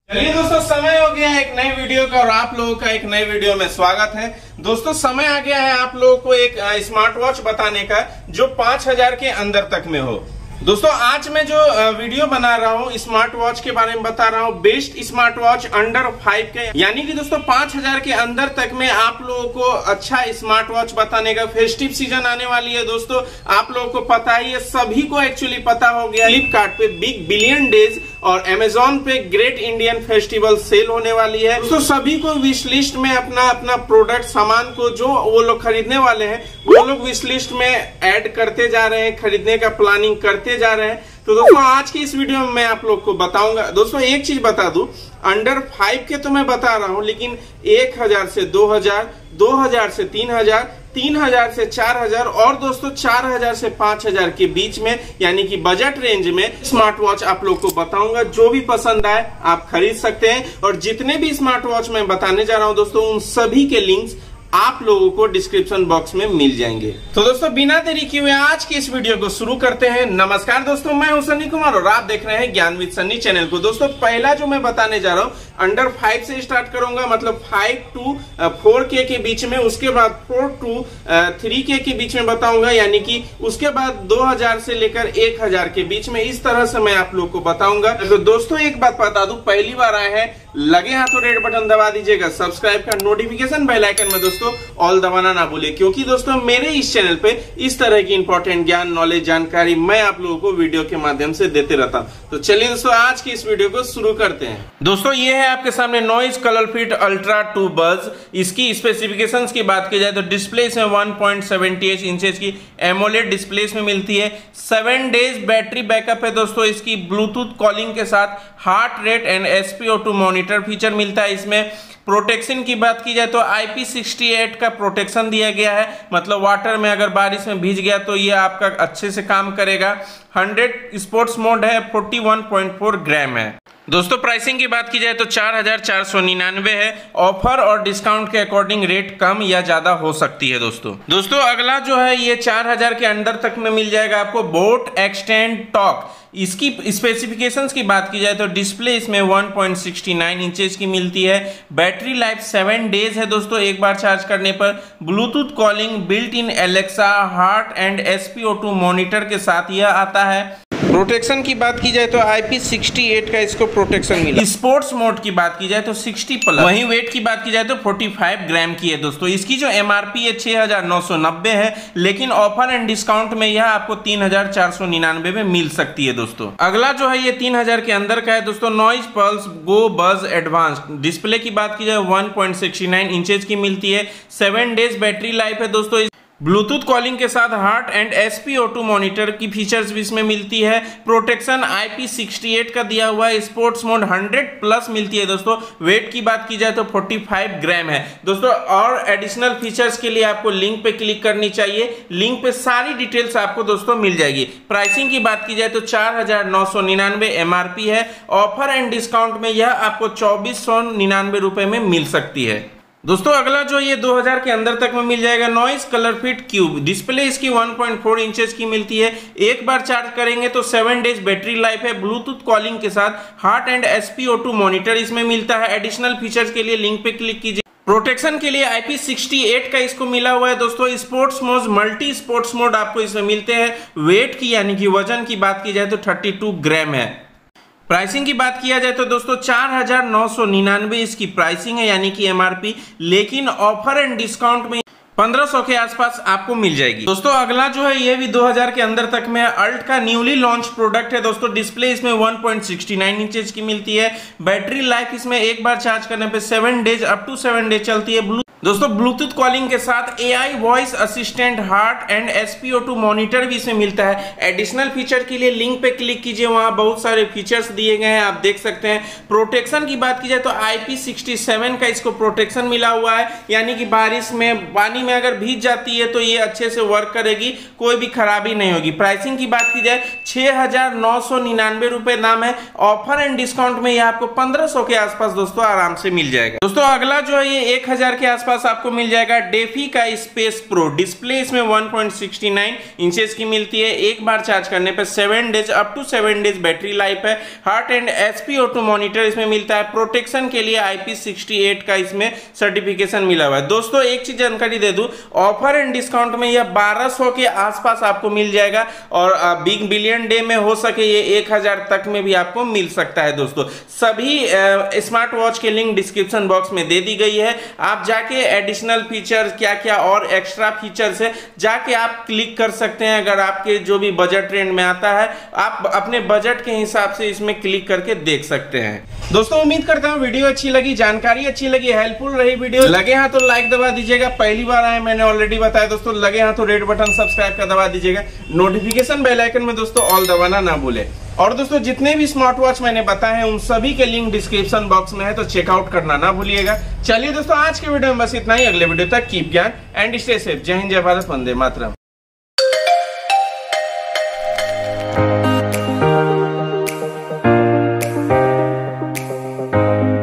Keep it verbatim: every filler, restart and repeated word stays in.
चलिए दोस्तों, समय हो गया है एक नई वीडियो का और आप लोगों का एक नई वीडियो में स्वागत है। दोस्तों समय आ गया है आप लोगों को एक स्मार्ट वॉच बताने का जो पांच हजार के अंदर तक में हो। दोस्तों आज मैं जो वीडियो बना रहा हूँ स्मार्ट वॉच के बारे में बता रहा हूँ, best smart watch under five के, यानी कि दोस्तों पांच हजार के अंदर तक में आप लोगों को अच्छा स्मार्ट वॉच बताने का। फेस्टिव सीजन आने वाली है दोस्तों, आप लोगों को पता ही है, सभी को एक्चुअली पता हो गया। फ्लिपकार्ट पे बिग बिलियन डेज और अमेजोन पे ग्रेट इंडियन फेस्टिवल सेल होने वाली है दोस्तों। सभी को विश लिस्ट में अपना अपना प्रोडक्ट सामान को जो वो लोग खरीदने वाले हैं वो लोग विश लिस्ट में ऐड करते जा रहे हैं, खरीदने का प्लानिंग करते जा रहे हैं। तो दोस्तों आज की इस वीडियो में मैं आप लोग को बताऊंगा। दोस्तों एक चीज बता दूं, अंडर फाइव के तो मैं बता रहा हूं, लेकिन एक हजार से दो हजार, दो हजार से तीन हजार, तीन हजार से चार हजार और दोस्तों चार हजार से पांच हजार के बीच में, यानी कि बजट रेंज में स्मार्ट वॉच आप लोग को बताऊंगा। जो भी पसंद आए आप खरीद सकते हैं और जितने भी स्मार्ट वॉच मैं बताने जा रहा हूं दोस्तों उन सभी के लिंक्स आप लोगों को डिस्क्रिप्शन बॉक्स में मिल जाएंगे। तो दोस्तों बिना देरी किए हुए आज की इस वीडियो को शुरू करते हैं। नमस्कार दोस्तों, मैं हूं सन्नी कुमार और आप देख रहे हैं ज्ञान विद सन्नी चैनल को। दोस्तों पहला जो मैं बताने जा रहा हूं अंडर फाइव से स्टार्ट करूंगा, मतलब फाइव टू फोर के के बीच में, उसके बाद फोर टू थ्री के के बीच में बताऊंगा, यानी कि उसके बाद दो हजार से लेकर एक हजार के बीच में। इस तरह से मैं आप लोग को बताऊंगा। तो दोस्तों एक बात बता दूं, पहली बार आए हैं लगे हाथों रेड बटन दबा दीजिएगा, सब्सक्राइब का नोटिफिकेशन बेल आइकन में दोस्तों ऑल दबाना ना भूले, क्योंकि दोस्तों मेरे इस चैनल पे इस तरह की इंपॉर्टेंट ज्ञान, नॉलेज, जानकारी मैं आप लोगों को वीडियो के माध्यम से देते रहता हूं। तो चलिए दोस्तों आज की इस वीडियो को शुरू करते हैं। दोस्तों ये है आपके सामने Noise color fit ultra two buzz. इसकी स्पेसिफिकेशंस की बात की जाए तो डिस्प्ले इसमें one point seven eight inches की एमोलेड डिस्प्ले में मिलती है। सेवन डेज बैटरी बैकअप है दोस्तों। इसकी ब्लूटूथ कॉलिंग के साथ heart rate and S P O two monitor feature मिलता है। इसमें प्रोटेक्शन की बात की जाए तो आई पी सिक्सटी एट का प्रोटेक्शन दिया गया है, मतलब वाटर में अगर बारिश में भीज गया तो ये आपका अच्छे से काम करेगा। हंड्रेड स्पोर्ट्स मोड है, forty one point four gram है। दोस्तों प्राइसिंग की बात की जाए तो चार हजार चार सौ निन्यानवे है। ऑफर और डिस्काउंट के अकॉर्डिंग रेट कम या ज्यादा हो सकती है दोस्तों। दोस्तों अगला जो है ये चार हजार के अंदर तक में मिल जाएगा आपको बोट एक्सटेंड टॉक। इसकी स्पेसिफिकेशंस की बात की जाए तो डिस्प्ले इसमें one point six nine inches की मिलती है। बैटरी लाइफ सेवन डेज है दोस्तों एक बार चार्ज करने पर। Bluetooth calling, built in Alexa, heart and S P O two monitor के साथ यह आता है। प्रोटेक्शन की बात की जाए तो आई पी सिक्सटी एट का इसको प्रोटेक्शन मिला। स्पोर्ट्स मोड की बात की जाए तो सिक्सटी प्लस। वहीं वेट की बात की जाए तो पैंतालीस ग्राम की है दोस्तों। इसकी जो एमआरपी है छह हजार नौ सौ नब्बे है, लेकिन ऑफर एंड डिस्काउंट में यह आपको तीन हजार चार सौ निन्यानवे में मिल सकती है दोस्तों। अगला जो है ये तीन हजार के अंदर का है दोस्तों, नॉइज पल्स गो बज एडवांस। डिस्प्ले की बात की जाए one point six nine inches की मिलती है। सेवन डेज बैटरी लाइफ है दोस्तों। ब्लूटूथ कॉलिंग के साथ heart and S P O two monitor की फीचर्स भी इसमें मिलती है। Protection I P sixty eight का दिया हुआ है। स्पोर्ट्स मोड हंड्रेड प्लस मिलती है दोस्तों। वेट की बात की जाए तो पैंतालीस ग्राम है दोस्तों। और एडिशनल फीचर्स के लिए आपको लिंक पे क्लिक करनी चाहिए, लिंक पे सारी डिटेल्स आपको दोस्तों मिल जाएगी। प्राइसिंग की बात की जाए तो चार हजार नौ सौ निन्यानवे एमआरपी है। ऑफर एंड डिस्काउंट में यह आपको चौबीस सौ निन्यानवे रुपए में मिल सकती है दोस्तों। अगला जो ये दो हजार के अंदर तक में मिल जाएगा Noise color fit cube. Display इसकी वन पॉइंट फोर इंचेस की मिलती है। एक बार चार्ज करेंगे तो सेवन डेज बैटरी लाइफ है। ब्लूटूथ कॉलिंग के साथ heart and S P O two monitor इसमें मिलता है। एडिशनल फीचर्स के लिए लिंक पे क्लिक कीजिए। प्रोटेक्शन के लिए आई पी सिक्सटी एट का इसको मिला हुआ है दोस्तों। Sports mode, multi sports mode आपको इसमें मिलते हैं। वेट की यानी कि वजन की बात की जाए तो थर्टी टू ग्राम है। प्राइसिंग की बात किया जाए तो दोस्तों चार हजार नौ सौ निन्यानवे इसकी प्राइसिंग है, यानी कि एमआरपी, लेकिन ऑफर एंड डिस्काउंट में पंद्रह सौ के आसपास आपको मिल जाएगी दोस्तों। अगला जो है ये भी दो हजार के अंदर तक में अल्ट का न्यूली लॉन्च प्रोडक्ट है दोस्तों। डिस्प्ले इसमें one point six nine inches की मिलती है। बैटरी लाइफ इसमें एक बार चार्ज करने पे seven days up to seven days चलती है। ब्लू दोस्तों ब्लूटूथ कॉलिंग के साथ AI voice assistant, heart and S P O two monitor भी इसमें मिलता है। एडिशनल फीचर के लिए लिंक पे क्लिक कीजिए, वहां बहुत सारे फीचर्स दिए गए हैं, आप देख सकते हैं। प्रोटेक्शन की बात की जाए तो आई पी सिक्सटी सेवन का इसको प्रोटेक्शन मिला हुआ है, यानी कि बारिश में, पानी में अगर भीज जाती है तो ये अच्छे से वर्क करेगी, कोई भी खराबी नहीं होगी। प्राइसिंग की बात की जाए छह हजार नौ सौ निन्यानवे रुपए दाम है। ऑफर एंड डिस्काउंट में ये आपको पंद्रह सौ के आसपास दोस्तों आराम से मिल जाएगा दोस्तों। अगला जो है ये एक हजार के आसपास आसपास आपको मिल जाएगा डेफी का स्पेस प्रो डिस्प्ले। इसमें one point six nine inches की मिलती है। एक बार चार्ज करने पर seven days up to seven days battery life है। Heart and HP auto monitor इसमें मिलता है। प्रोटेक्शन के लिए आई पी सिक्सटी एट का इसमें सर्टिफिकेशन मिला हुआ है। दोस्तों एक चीज जानकारी दे दूं, ऑफर एंड डिस्काउंट में यह बारह सौ के आसपास आपको मिल जाएगा और बिग बिलियन डे में हो सके ये एक हजार तक में भी आपको मिल सकता है। दोस्तों सभी स्मार्ट वॉच के लिंक डिस्क्रिप्शन बॉक्स में दे दी गई है। आप जाके एडिशनल फीचर्स क्या क्या और एक्स्ट्रा फीचर्स है जाके आप क्लिक कर सकते हैं। अगर आपके जो भी बजट रेंज में आता है आप अपने बजट के हिसाब से इसमें क्लिक करके देख सकते हैं। दोस्तों उम्मीद करता हूं वीडियो अच्छी लगी, जानकारी अच्छी लगी, हेल्पफुल रही वीडियो। लगे हां तो लाइक दबा दीजिएगा। पहली बार आए मैंने ऑलरेडी बताया दोस्तों, लगे हां तो रेड बटन सब्सक्राइब का दबा दीजिएगा। नोटिफिकेशन बेल आइकन में दोस्तों ऑल दबाना ना भूले। और दोस्तों जितने भी स्मार्ट वॉच मैंने बताए हैं उन सभी के लिंक डिस्क्रिप्शन बॉक्स में है, तो चेकआउट करना ना भूलिएगा। चलिए दोस्तों आज के वीडियो में बस इतना ही। अगले वीडियो तक कीप ज्ञान एंड स्टे सेफ। जय हिंद, जय भारत, वंदे मातरम। Thank you.